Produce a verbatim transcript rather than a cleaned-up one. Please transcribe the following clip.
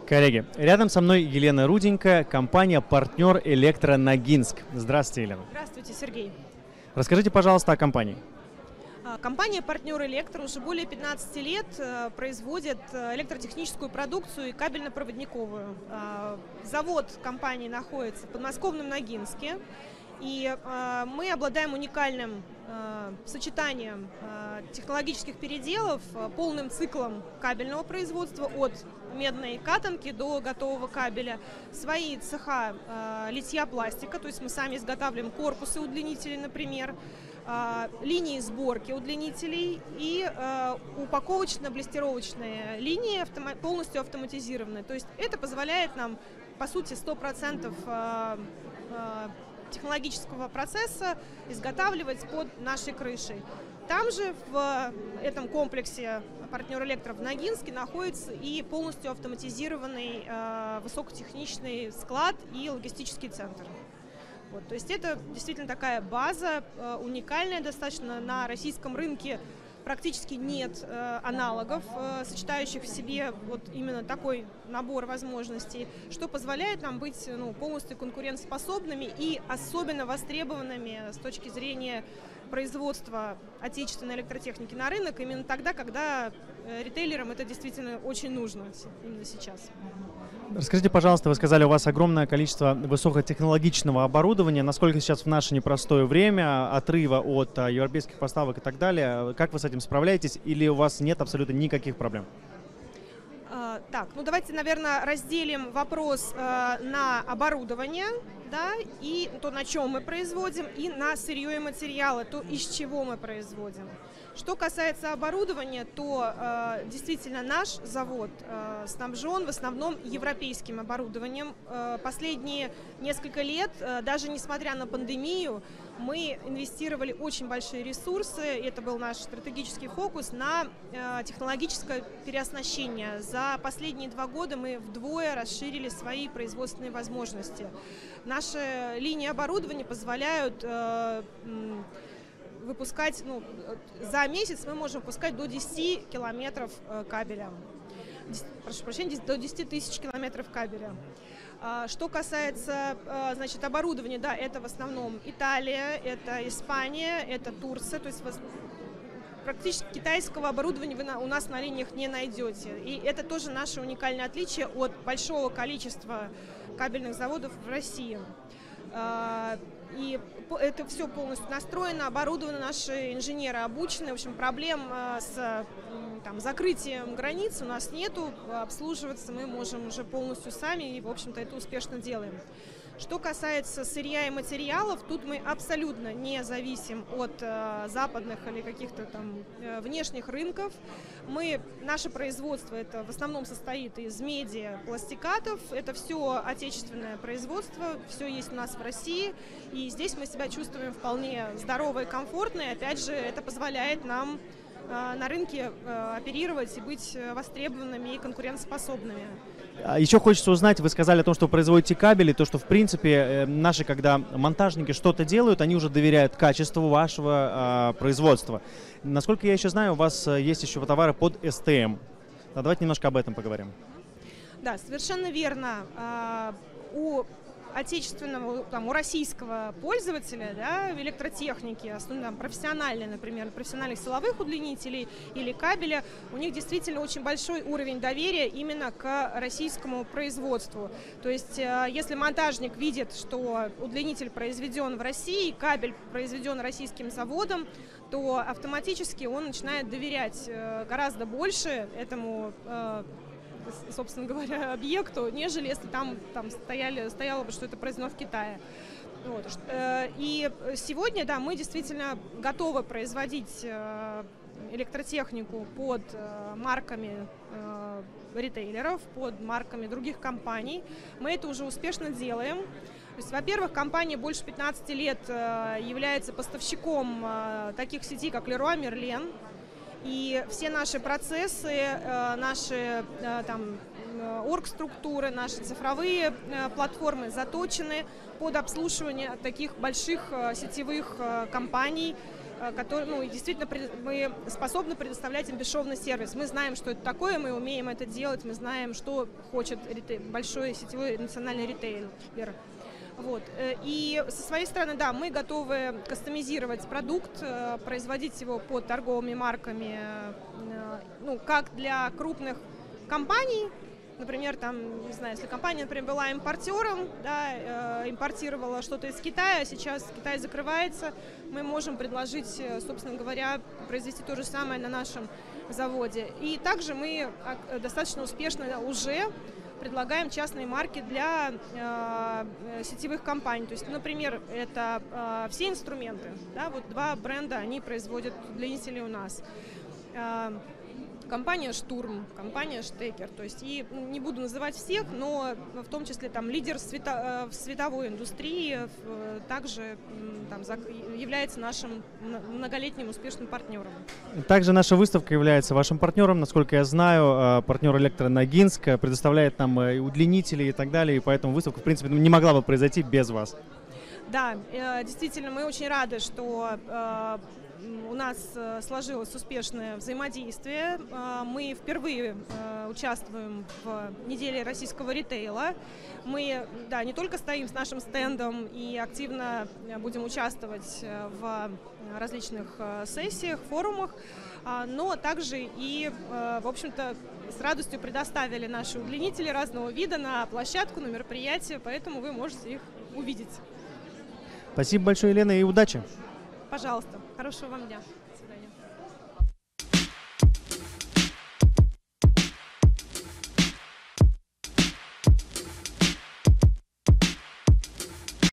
Коллеги, рядом со мной Елена Руденько, компания-партнер «Электроногинск». Здравствуйте, Елена. Здравствуйте, Сергей. Расскажите, пожалуйста, о компании. Компания «Партнер Электро» уже более пятнадцати лет производит электротехническую продукцию и кабельно-проводниковую. Завод компании находится в подмосковном Ногинске, и мы обладаем уникальным сочетанием технологических переделов, полным циклом кабельного производства от медной катанки до готового кабеля, свои цеха литья пластика, то есть мы сами изготавливаем корпусы удлинителей, например, линии сборки удлинителей и упаковочно-блестировочные линии полностью автоматизированные. То есть это позволяет нам, по сути, сто процентов технологического процесса изготавливать под нашей крышей. Там же, в этом комплексе «Партнер Электро» в Ногинске, находится и полностью автоматизированный э, высокотехничный склад и логистический центр. Вот, то есть это действительно такая база, э, уникальная достаточно на российском рынке. Практически нет э, аналогов, э, сочетающих в себе вот именно такой набор возможностей, что позволяет нам быть ну, полностью конкурентоспособными и особенно востребованными с точки зрения производства отечественной электротехники на рынок именно тогда, когда э, ритейлерам это действительно очень нужно именно сейчас. Расскажите, пожалуйста, вы сказали, у вас огромное количество высокотехнологичного оборудования. Насколько сейчас в наше непростое время, отрыва от а, европейских поставок и так далее, как вы с этим справляетесь или у вас нет абсолютно никаких проблем? А, так, ну давайте, наверное, разделим вопрос а, на оборудование, да, и то, на чем мы производим, и на сырье и материалы, то, из чего мы производим. Что касается оборудования, то э, действительно наш завод э, снабжен в основном европейским оборудованием. Э, последние несколько лет, э, даже несмотря на пандемию, мы инвестировали очень большие ресурсы, и это был наш стратегический фокус, на э, технологическое переоснащение. За последние два года мы вдвое расширили свои производственные возможности. Наши линии оборудования позволяют э, выпускать, ну, за месяц мы можем выпускать до десяти километров кабеля. Прошу прощения, до десяти тысяч километров кабеля. Что касается, значит, оборудования, да, это в основном Италия, это Испания, это Турция, то есть практически китайского оборудования вы у нас на линиях не найдете. И это тоже наше уникальное отличие от большого количества кабельных заводов в России. И это все полностью настроено, оборудовано, наши инженеры обучены. В общем, проблем с там, закрытием границ у нас нету. Обслуживаться мы можем уже полностью сами и, в общем-то, это успешно делаем. Что касается сырья и материалов, тут мы абсолютно не зависим от э, западных или каких-то там э, внешних рынков. Мы, наше производство это в основном состоит из меди, пластикатов. Это все отечественное производство, все есть у нас в России. И здесь мы себя чувствуем вполне здорово и комфортно. И опять же, это позволяет нам э, на рынке э, оперировать и быть востребованными и конкурентоспособными. Еще хочется узнать, вы сказали о том, что производите кабели, то, что в принципе наши, когда монтажники что-то делают, они уже доверяют качеству вашего э, производства. Насколько я еще знаю, у вас есть еще товары под эс тэ эм. Давайте немножко об этом поговорим. Да, совершенно верно. У отечественного, там, у российского пользователя, да, электротехники, основном, там, профессиональной, например, профессиональных силовых удлинителей или кабеля, у них действительно очень большой уровень доверия именно к российскому производству. То есть, если монтажник видит, что удлинитель произведен в России, кабель произведен российским заводом, то автоматически он начинает доверять гораздо больше этому, собственно говоря, объекту, нежели если там, там стояли, стояло бы, что это произведено в Китае. Вот. И сегодня, да, мы действительно готовы производить электротехнику под марками ритейлеров, под марками других компаний. Мы это уже успешно делаем. То есть, во-первых, компания больше пятнадцати лет является поставщиком таких сетей, как Leroy Merlin. И все наши процессы, наши там, оргструктуры, наши цифровые платформы заточены под обслуживание таких больших сетевых компаний который, ну, и действительно мы способны предоставлять им бесшовный сервис. Мы знаем, что это такое, мы умеем это делать, мы знаем, что хочет ритейл, большой сетевой национальный ритейлер. Вот. И со своей стороны, да, мы готовы кастомизировать продукт, производить его под торговыми марками, ну, как для крупных компаний. Например, там, не знаю, если компания, например, была импортером, да, э, импортировала что-то из Китая, сейчас Китай закрывается, мы можем предложить, собственно говоря, произвести то же самое на нашем заводе. И также мы достаточно успешно уже предлагаем частные марки для э, сетевых компаний. То есть, например, это э, все инструменты, да, вот два бренда, они производят длинители у нас. Э, Компания «Штурм», компания «Штекер». То есть, и не буду называть всех, но в том числе там лидер света, в световой индустрии также там, является нашим многолетним успешным партнером. Также наша выставка является вашим партнером. Насколько я знаю, партнер «Электроногинск» предоставляет нам и удлинители и так далее, и поэтому выставка, в принципе, не могла бы произойти без вас. Да, действительно, мы очень рады, что у нас сложилось успешное взаимодействие. Мы впервые участвуем в неделе российского ритейла. Мы, да, не только стоим с нашим стендом и активно будем участвовать в различных сессиях, форумах, но также и, в общем-то, с радостью предоставили наши удлинители разного вида на площадку, на мероприятие, поэтому вы можете их увидеть. Спасибо большое, Елена, и удачи! Пожалуйста. Хорошего вам дня.